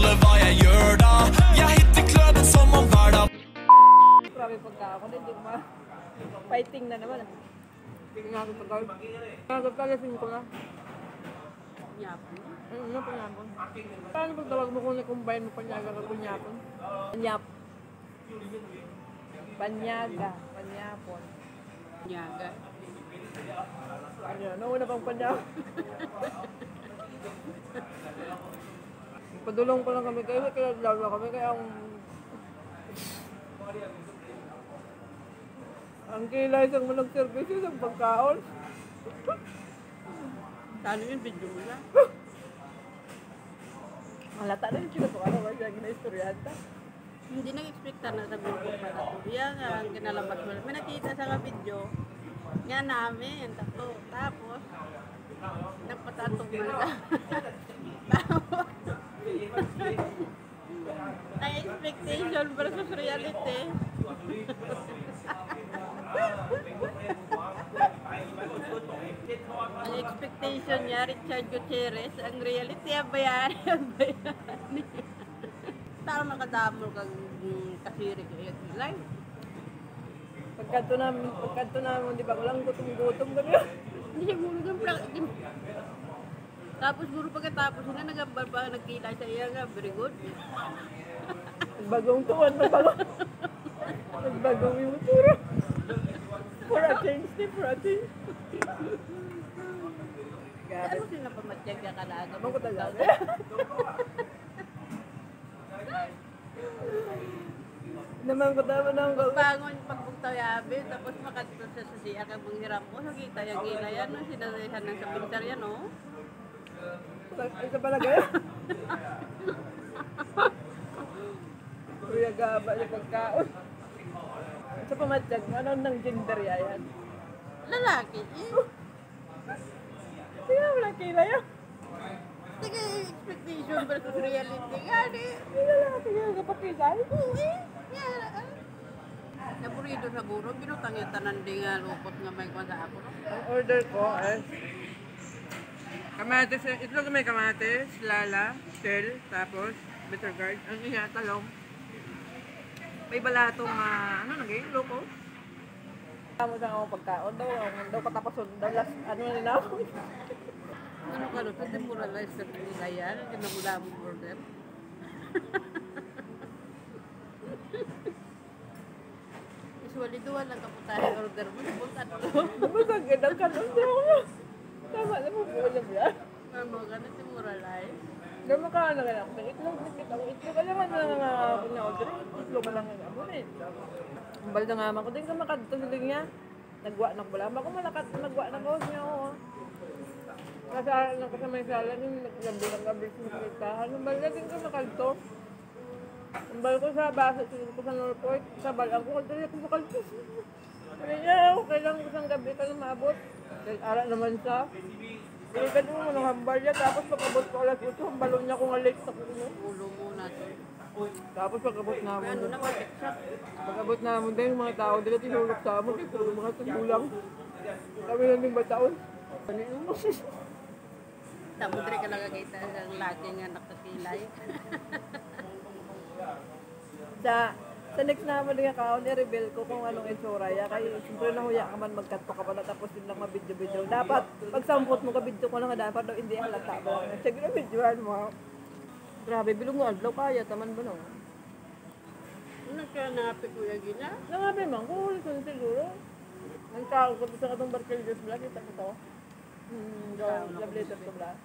alle hva jeg gjør da. Jeg hitter kløven som om hverdag. Grabe pagka ako, hindi ko ma... Fighting na naman. Nagpagalasing ko na. Yapon. Ano panyapon? Paano pag tawag mo kung na-combine mo panyaga ka panyapon? Panyap. Panyaga. Panyapon. Nyaga. Ano? Nauna pang panyapon. Padulong pa lang kami kayo. Kaya lalo kami. Kaya ang kilay isang malang service isang pagkaon. Saan yung video mo na? Malata na yung sila po. Ano ba siya gina-istoryanta? Hindi nag-expecta na sa grupo para to. Yan nga ang kinalabas mo. May nakita sa nga video. Nga namin. Tapos, nagpatatong mo na. Tapos, ang expectation versus reality. Ang expectation niya, Richard Gutierrez. Ang reality, bayani. Tara makadamol kang kasiri kayo. Live. Pagkanto namin, di ba? Walang gutom-gutom kami. Hindi siya gulog ang tapos guro pagkatapos na nagambal pa nagkilay sa iya nga. Very good. Nagbagong tuwan, nagbagong. Nagbagong yung turo. For a change, for a change. Ano sila pamatyag ka kalaga? Abang ko talaga. Naman ko tama na ang Bangon pagbuktaw yabi, tapos makadto sa siya kang manghiram mo. Nakita yung gilayan, no? Sinalihan ng sa pintar yan, no? Isa pala kayo? Kuya gaba yung pagkaon. Sa pamatyag mo, anong nang gender yan? Lalaki, eh. Sige, wala kilay yun. Sige, expectation versus reality. Gani. Hindi lalaki yun, kapakilay. Oo, eh. Yan, naburido sa guro, binutang yung tanan di nga lupot nga may kwasa ako, no? Ang order ko is kamatis, itlog may kamatis, lala, shell, tapos bitter gourd. Ang iya, talong. May balatong, ano naging, loko. Tama sa akong pagkaon daw katapason, daw last, ano na ako. Ano ka, no? Sa demoralize sa pinilayan, kinamula mong order. Usually, duwan lang kaputahe order mo, sabuntan mo. Masagin ang kanon daw. Tama na mo po alam yan. Ano ka na, demoralize. Hindi makaano ka lang. Itlog, itlog. Alam mo na nga ako na order. Itlog mo lang nga mo eh. Ang bal na nga man ko. Din ka makadto sa linya. Nagwa na ko bala. Ako malakat nagwa na ko niya ako. Kasalan ako sa may salan. Naglambi ng gabi sa makitahan. Ang bal na din ka makadto. Ang bal ko sa basa. Siguro ko sa Northport. Sa bal ako. Dali ako makadto. Sabi niya, okay lang isang gabi ka na maabot. Dahil ara naman siya. Iligan mo ng hambal niya, tapos pagkabot ko alas 8, hambalon niya kung late sa kuno. Ulo muna to. Tapos pagkabot namin. Ano na, mag-extract. Pagkabot namin din, yung mga tao dila tinulog sa amin, kasi puro mga tulang. Kami lang din ba taon? Ano yun? Tamudre ka nakakita ng lagi nga nakakilay. Sa next naman din account, i-reveal ko kung anong itsura ya. Kaya siyempre nahuya ka man magkanto ka pala tapos din lang mabidyo-bidyo. Dapat, pag sampot mo ka video ko na nga dapat daw hindi halata ba. Sige na videoan mo. Grabe, bilong nga adlaw kaya, taman ba no? Ano kaya napi kuya gina? Nangabi man, cool ko siguro. Ang tao ko sa katong Barkel Diyos Vlog, kita ko to. Love letter ko vlog.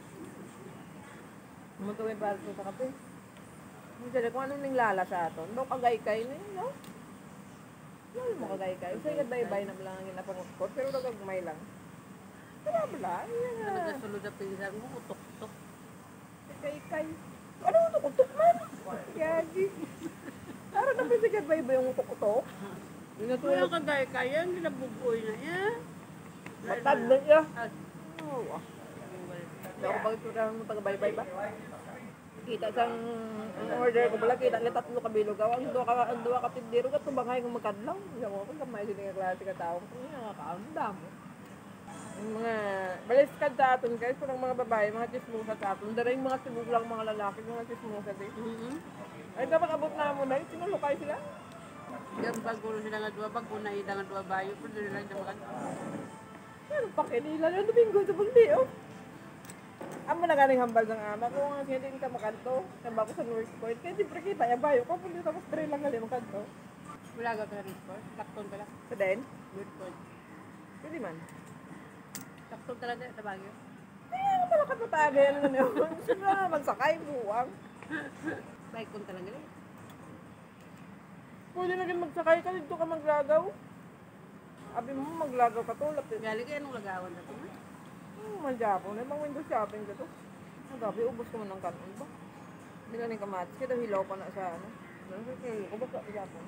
Mutuwin para sa kape. Hindi sila kung anong ninglala sa aton. No, kagay-kay na yun, no? Ano mo kagay-kay? Sa ikat-bay-bay na lang ang ginapangukot, pero nagagmay lang. Wala ba lang? Ano ka sulod na pinsan mo, utok-utok. Kagay-kay. Ano utok-utok man? Yagi. Para na ba sa ikat-bay-bay yung utok-utok? Kuya kagaya kaya, hindi nabubuhay na yan. Matad na siya. Oo. Hindi ako pag-tura mo taga-bay-bay ba? Kita sang ang order ko pala kita ni tatlo ka bilugaw ang duwa ka tindero ka tubanghay ng magkadlaw. Yang mo pag kamay din nga klase ka tao. Kung nga kaon damo. Yung mga baliskad sa aton guys, parang mga babae, mga chismosa sa aton. Dara yung mga tigulang mga lalaki, mga chismosa din. Ay dapat abot na mo na, sinulukay sila. Yung bago sila nga dua, bago na ida nga dua bayo, pero doon lang naman. Ano pa kinila na domingo sa pagdi, oh. Amo na ganing hambal ng ama ko, nga hindi ka makanto. Tamba ko sa North Point, kaya siyempre kita, yung bayo ko, pwede tapos dre lang galing makanto. Wala ka ka report, takton ka lang. Sa din, Good point. pwede man. Takton talaga sa Baguio. Kaya nga pala katutagay, ano na yun. Gusto na magsakay, buwang. Bike kon talaga rin. Pwede na rin magsakay ka, dito ka maglagaw. Abi mo, maglagaw ka to, lapit. Gali kayo nung lagawan na ito. Manjapon, may mga window shopping ka to. Ang gabi, ubos ko mo ng kanon ba? Hindi ka rin kamatis, kaya hilaw pa na sa ano. Kaya ko ba ka Japon?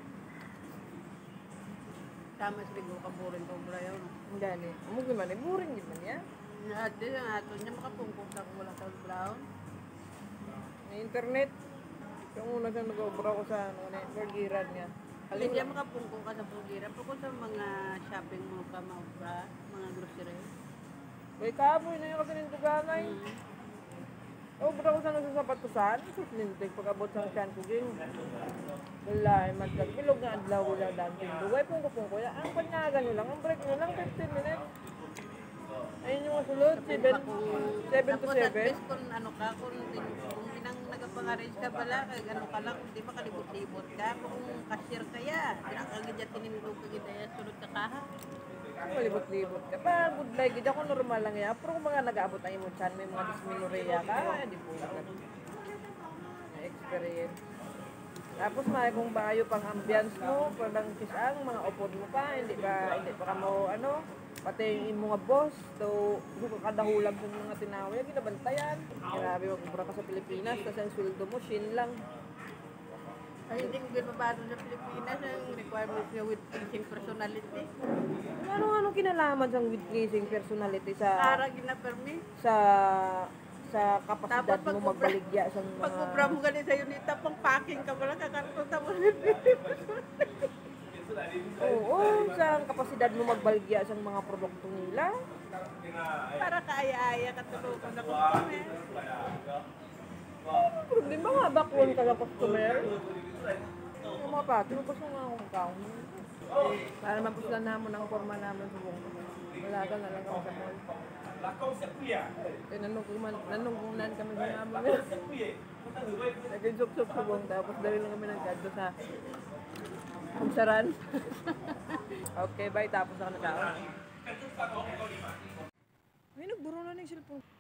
Tama sa ligo ka burin ko bra yun. Ang gani. Amog naman, eh, boring din man yan. Ate, yung ato niya makapungkot sa wala sa brown. May internet. Yung una siyang nag-obra ko sa ano, burgiran niya. Alin siya makapungkot ka sa bugira. Pero kung sa mga shopping mo ka maubra, mga grocery. May kaboy na yung kasi nintuganay. Obra ko sa nasasapatusan, suslintig pag-abot sa tiyan ko din. Wala, matlag. Ilog nga adlaw wala dancing. Dugay pungko-pungko. Ang panyaga nyo lang, ang break nyo lang, 15 minutes. Ayun yung masulod, 7 to 7. Tapos at least kung ano ka, kung pinang nagpang-arrange ka pala, kaya ano ka lang, hindi makalibot-libot ka. Kung cashier kaya, pinakagidya tinindog ka gidaya, sulod ka kaha. Ang malibot-libot ka. Pa, good like, hindi ako normal lang yan. Pero kung mga nag-aabot ang imong chan, may mga dysmenorrhea ka, hindi po ka. Experience. Tapos may kung bayo pang ambience mo, parang kisang, mga upod mo pa, hindi pa ka mo, ano, pati yung mga boss, so, kung kadahulag sa mga tinawag, ginabantayan. Grabe, magkubra ka sa Pilipinas, kasi ang sweldo mo, shin lang. Ay, hindi ko ginabado sa Pilipinas, ang requirements niya with teaching personality. Ano kinalaman sa witnessing personality sa Ara ginapermi. sa kapasidad Tapos mo magbaligya sa Pag mga... ubra mo ganit sa unita, pang packing ka wala kakarton tapos Oo, sa kapasidad mo magbaligya sa mga produkto nila. para kaaya-aya katulungan na customer. Problema nga, bakwon ka sa customer. Yung mga pati, gusto nga akong kaon. Para mapuslan namon ang forma naman sa buong. Wala ka na lang ako sa mall. Nanungkunan kami sa naman. Nag-sup-sup sa buong, tapos dali lang kami ng kadto sa kumsaran. Okay, bye. Tapos ako nagkaon. Ay, nagburo na ng cellphone.